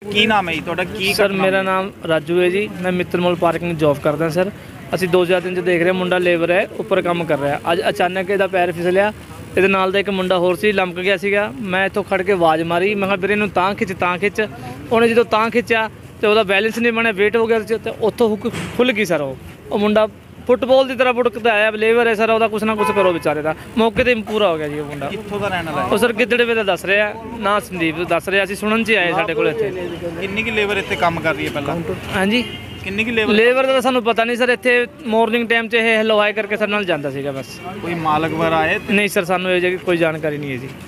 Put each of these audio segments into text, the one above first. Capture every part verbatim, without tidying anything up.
ਕੀ ਨਾਮ ਹੈ ਜੀ ਤੁਹਾਡਾ? ਕੀ सर मेरा नाम राजू है जी, मैं मित्तल मॉल पार्किंग जॉब करदा सर। ਅਸੀਂ दो हज़ार तीन ਚ देख रहे मुंडा लेबर है ਉੱਪਰ ਕੰਮ ਕਰ ਰਿਹਾ। ਅੱਜ ਅਚਾਨਕ ਇਹਦਾ ਪੈਰ ਫਿਸਲਿਆ, ਇਹਦੇ ਨਾਲ ਦਾ ਇੱਕ ਮੁੰਡਾ ਹੋਰ ਸੀ, ਲੰਮਕ ਗਿਆ ਸੀਗਾ। ਮੈਂ ਇੱਥੋਂ ਖੜ ਕੇ ਆਵਾਜ਼ ਮਾਰੀ, ਮੈਂ ਕਿਹਾ ਵੀਰੇ ਨੂੰ ਤਾਂ ਖਿੱਚ ਤਾਂ ਖਿੱਚ। ਉਹਨੇ ਜਦੋਂ ਤਾਂ ਖਿੱਚਿਆ ਤੇ ਉਹਦਾ ਬੈਲੈਂਸ ਨਹੀਂ ਬਣਿਆ, ਵੇਟ ਹੋ ਗਿਆ ਤੇ ਉੱਥੋਂ ਹੁੱਕ ਖੁੱਲ ਗਈ ਸਰ। ਉਹ ਉਹ ਮੁੰਡਾ ਫੁੱਟਬਾਲ ਦੀ ਤਰ੍ਹਾਂ ਫੁੱਟਕਦਾ ਆਇਆ, ਲੇਬਰ ਹੈ ਸਰ, ਉਹਦਾ ਕੁਛ ਨਾ ਕੁਛ ਕਰੋ ਵਿਚਾਰੇ ਦਾ। ਮੌਕੇ ਤੇ ਪੂਰਾ ਹੋ ਗਿਆ ਜੀ ਉਹ ਮੁੰਡਾ। ਕਿੱਥੋਂ ਦਾ ਰਹਿਣ ਵਾਲਾ ਹੈ? ਉਹ ਸਰ ਗਿੱਦੜਵੇ ਦਾ ਦੱਸ ਰਿਹਾ ਨਾ, ਸੰਦੀਪ ਦੱਸ ਰਿਹਾ। ਅਸੀਂ ਸੁਣਨ 'ਚ ਆਏ ਸਾਡੇ ਕੋਲ ਇੱਥੇ। ਕਿੰਨੀ ਕੀ ਲੇਬਰ ਇੱਥੇ ਕੰਮ ਕਰ ਰਹੀ ਹੈ ਪਹਿਲਾਂ? ਹਾਂਜੀ ਕਿੰਨੀ ਕੀ ਲੇਬਰ? ਲੇਬਰ ਦਾ ਸਾਨੂੰ ਪਤਾ ਨਹੀਂ ਸਰ। ਇੱਥੇ ਮਾਰਨਿੰਗ ਟਾਈਮ 'ਚ ਇਹ ਹਲਵਾਈ ਕਰਕੇ ਸਰ ਨਾਲ ਜਾਂਦਾ ਸੀਗਾ ਬਸ। ਕੋਈ ਮਾਲਕ ਵਗੈਰਾ ਆਏ? ਨਹੀਂ ਸਰ, ਸਾਨੂੰ ਇਹ ਜਿਹੀ ਕੋਈ ਜਾਣਕਾਰੀ ਨਹੀਂ ਹੈ ਜੀ।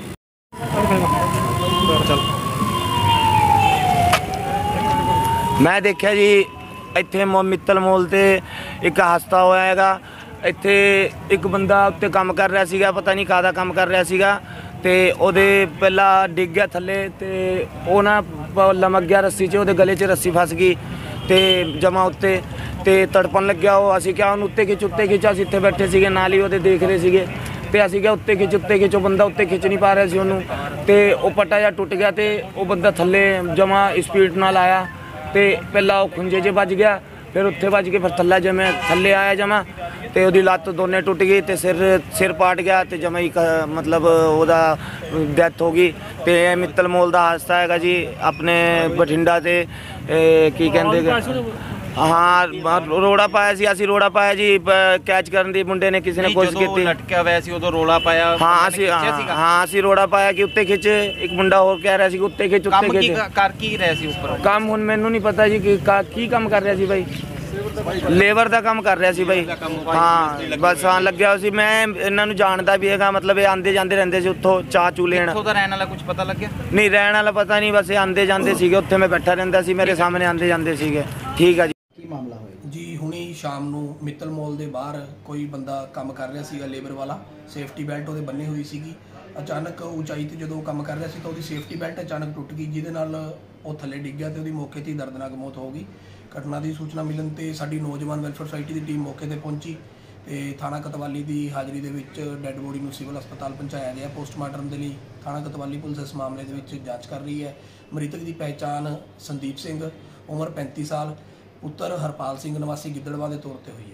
मैं देखा जी ਇੱਥੇ ਮਿੱਤਲ ਮੋਲ ਤੇ ਇੱਕ ਹਾਦਸਾ ਹੋਇਆ ਹੈਗਾ। ਇੱਥੇ ਇੱਕ ਬੰਦਾ ਉੱਤੇ ਕੰਮ ਕਰ ਰਿਹਾ ਸੀਗਾ, ਪਤਾ ਨਹੀਂ ਕਾਹਦਾ ਕੰਮ ਕਰ ਰਿਹਾ ਸੀਗਾ, ਤੇ ਉਹਦੇ ਪਹਿਲਾਂ ਡਿੱਗ ਗਿਆ ਥੱਲੇ ਤੇ ਉਹ ਨਾ ਲਮਕ ਗਿਆ ਰੱਸੀ 'ਚ, ਉਹਦੇ ਗਲੇ 'ਚ ਰੱਸੀ ਫਸ ਗਈ ਤੇ ਜਮਾ ਉੱਤੇ ਤੇ ਤੜਪਣ ਲੱਗਿਆ। ਉਹ ਅਸੀਂ ਕਿਹਾ ਉਹਨੂੰ ਉੱਤੇ ਖਿੱਚ ਉੱਤੇ ਖਿੱਚ। ਅਸੀਂ ਇੱਥੇ ਬੈਠੇ ਸੀਗੇ, ਨਾਲ ਹੀ ਉਹਦੇ ਦੇਖ ਰਹੇ ਸੀਗੇ ਤੇ ਅਸੀਂ ਕਿਹਾ ਉੱਤੇ ਖਿੱਚ ਉੱਤੇ ਖਿੱਚ। ਉਹ ਬੰਦਾ ਉੱਤੇ ਖਿੱਚ ਨਹੀਂ ਪਾ ਰਿਹਾ ਸੀ ਉਹਨੂੰ, ਤੇ ਉਹ ਪੱਟਾ ਜਿਹਾ ਟੁੱਟ ਗਿਆ ਤੇ ਉਹ ਬੰਦਾ ਥੱਲੇ ਜਮਾ ਸਪੀਡ ਨਾਲ ਆਇਆ ਤੇ ਪਹਿਲਾਂ ਉਹ ਖੁੰਝੇ 'ਚ ਵੱਜ ਗਿਆ, ਫਿਰ ਉੱਥੇ ਵੱਜ ਕੇ ਫਿਰ ਥੱਲੇ ਜਮੇ ਥੱਲੇ ਆਇਆ ਜਮਾ ਤੇ ਉਹਦੀ ਲੱਤ ਦੋਨੇ ਟੁੱਟ ਗਈ ਤੇ ਸਿਰ ਸਿਰ ਪਾਟ ਗਿਆ ਤੇ ਜਮਾ ਹੀ ਮਤਲਬ ਉਹਦਾ ਡੈਥ ਹੋ ਗਈ। ਤੇ ਇਹ ਮਿੱਤਲ ਮੋਲ ਦਾ ਹਾਦਸਾ ਹੈਗਾ ਜੀ, ਆਪਣੇ ਬਠਿੰਡਾ ਤੇ ਕੀ ਕਹਿੰਦੇ ਹਾਂ ਰੋੜਾ ਪਾਇਆ ਸੀ। ਅਸੀਂ ਰੋੜਾ ਪਾਇਆ ਜੀ ਕੈਚ ਕਰਨ ਦੀ, ਮੁੰਡੇ ਨੇ ਕਿਸੇ ਨੇ ਕੋਸ਼ਿਸ਼ ਕੀਤੀ, ਲਟਕਿਆ ਹੋਇਆ ਸੀ ਉਦੋਂ ਰੋਲਾ ਪਾਇਆ। ਹਾਂ ਅਸੀਂ ਹਾਂ ਅਸੀਂ ਰੋੜਾ ਪਾਇਆ ਕਿ ਉੱਤੇ ਖਿੱਚ। ਇੱਕ ਮੁੰਡਾ ਹੋਰ ਕਹਿ ਰਿਹਾ ਸੀ ਉੱਤੇ ਖਿੱਚ ਉੱਤੇ ਖਿੱਚ। ਕਰ ਕੀ ਰਿਹਾ ਸੀ ਉੱਪਰ ਕੰਮ? ਹੁਣ ਮੈਨੂੰ ਨਹੀਂ ਪਤਾ ਜੀ ਕਿ ਕੀ ਕੰਮ ਕਰ ਰਿਹਾ ਸੀ ਬਾਈ। ਲੇਬਰ ਦਾ ਕੰਮ ਕਰ ਰਿਹਾ ਸੀ ਬਾਈ। ਹਾਂ ਬਸ ਹਾਂ ਲੱਗਿਆ ਹੋਇਆ ਸੀ। ਮੈਂ ਇਹਨਾਂ ਨੂੰ ਜਾਣਦਾ ਵੀ ਹੈਗਾ, ਮਤਲਬ ਇਹ ਆਉਂਦੇ ਜਾਂਦੇ ਰਹਿੰਦੇ ਸੀ ਉੱਥੋਂ ਚਾਹ ਚੂ ਲੈਣ। ਉੱਥੋਂ ਦਾ ਰਹਿਣ ਵਾਲਾ ਕੁਝ ਪਤਾ ਲੱਗਿਆ? ਨਹੀਂ ਰਹਿਣ ਵਾਲਾ ਪਤਾ ਨਹੀਂ, ਬਸ ਇਹ ਆਉਂਦੇ ਜਾਂਦੇ ਸੀਗੇ, ਉੱਥੇ ਮੈਂ ਬੈਠਾ ਰਹਿੰਦਾ ਸੀ, ਮੇਰੇ ਸਾਹਮਣੇ ਆਉਂਦੇ ਜਾਂਦੇ ਸੀਗੇ। ਠੀਕ ਆ ਜੀ। ਕੀ ਮਾਮਲਾ ਹੋਇਆ ਜੀ? ਹੁਣੀ ਸ਼ਾਮ ਨੂੰ ਮਿੱਤਲ ਮੋਲ ਦੇ ਬਾਹਰ ਕੋਈ ਬੰਦਾ ਕੰਮ ਕਰ ਰਿਹਾ ਸੀਗਾ, ਲੇਬਰ ਵਾਲਾ। ਸੇਫਟੀ ਬੈਲਟ ਉਹਦੇ ਬੰਨੀ ਹੋਈ ਸੀਗੀ। ਅਚਾਨਕ ਉਚਾਈ ਤੇ ਜਦੋਂ ਕੰਮ ਕਰ ਰਿਹਾ ਸੀ ਤਾਂ ਉਹਦੀ ਸੇਫਟੀ ਬੈਲਟ ਅਚਾਨਕ ਟੁੱਟ ਗਈ, ਜਿਹਦੇ ਨਾਲ ਉਹ ਥੱਲੇ ਡਿੱਗ ਗਿਆ ਤੇ ਉਹਦੀ ਮੌਕੇ 'ਤੇ ਹੀ ਦਰਦਨਾਕ ਮੌਤ ਹੋ ਗਈ। ਘਟਨਾ ਦੀ ਸੂਚਨਾ ਮਿਲਣ ਤੇ ਸਾਡੀ ਨੌਜਵਾਨ ਵੈਲਫੇਅਰ ਸੁਸਾਇਟੀ ਦੀ ਟੀਮ ਮੌਕੇ ਤੇ ਪਹੁੰਚੀ ਤੇ ਥਾਣਾ ਕਤਵਾਲੀ ਦੀ ਹਾਜ਼ਰੀ ਦੇ ਵਿੱਚ ਡੈੱਡ ਬੋਡੀ ਨੂੰ ਸਿਵਲ ਹਸਪਤਾਲ ਪਹੁੰਚਾਇਆ ਗਿਆ ਪੋਸਟਮਾਰਟਮ ਦੇ ਲਈ। ਥਾਣਾ ਕਤਵਾਲੀ ਪੁਲਿਸ ਇਸ ਮਾਮਲੇ ਦੇ ਵਿੱਚ ਜਾਂਚ ਕਰ ਰਹੀ ਹੈ। ਮ੍ਰਿਤਕ ਦੀ ਪਹਿਚਾਣ ਸੰਦੀਪ ਸਿੰਘ, ਉਮਰ ਪੈਂਤੀ ਸਾਲ, ਪੁੱਤਰ ਹਰਪਾਲ ਸਿੰਘ ਨਿਵਾਸੀ ਗਿੱਦੜਵਾ ਦੇ ਤੌਰ ਤੇ ਹੋਈ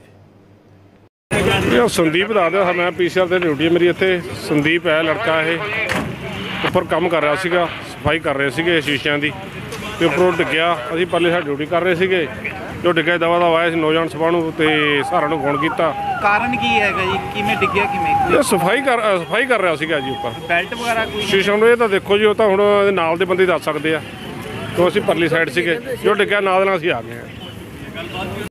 ਹੈ। ਇਹ ਸੰਦੀਪ ਦੱਸਦਾ, ਮੈਂ ਪੀਸੀਆਰ ਤੇ ਡਿਊਟੀ ਮੇਰੀ ਇੱਥੇ। ਸੰਦੀਪ ਹੈ ਲੜਕਾ, ਇਹ ਉੱਪਰ ਕੰਮ ਕਰ ਰਿਹਾ ਸੀਗਾ, ਸਫਾਈ ਕਰ ਰਹੇ ਸੀਗੇ ਸ਼ੀਸ਼ਿਆਂ ਦੀ, ਤੇ ਉੱਪਰੋਂ ਡਿੱਗਿਆ। ਅਸੀਂ ਪਰਲੇ ਸਾਈਡ ਡਿਊਟੀ ਕਰ ਰਹੇ ਸੀਗੇ, ਜੋ ਡਿੱਗਿਆ ਦਵਾ ਦਵਾ ਆਇਆ ਸੀ ਨੌਜਵਾਨ ਸਭਾ ਨੂੰ ਤੇ ਸਾਰਿਆਂ ਨੂੰ ਫੋਨ ਕੀਤਾ। ਕਾਰਨ ਕੀ ਹੈਗਾ ਜੀ? ਕਿਵੇਂ ਡਿੱਗਿਆ? ਕਿਵੇਂ? ਇਹ ਸਫਾਈ ਕਰ ਸਫਾਈ ਕਰ ਰਿਹਾ ਸੀਗਾ ਜੀ ਉੱਪਰ। ਬੈਲਟ ਵਗੈਰਾ ਕੋਈ? ਸ਼ੀਸ਼ਿਆਂ ਨੂੰ ਇਹ ਤਾਂ ਦੇਖੋ ਜੀ, ਉਹ ਤਾਂ ਹੁਣ ਇਹਦੇ ਨਾਲ ਦੇ ਬੰਦੇ ਦੱਸ ਸਕਦੇ ਆ, ਕਿਉਂ ਅਸੀਂ ਪਰਲੀ ਸਾਈਡ ਸੀਗੇ, ਜੋ ਡਿੱਗਿਆ ਨਾਲ ਦੇ ਨਾਲ ਅਸੀਂ ਆ ਗਏ ਹਾਂ।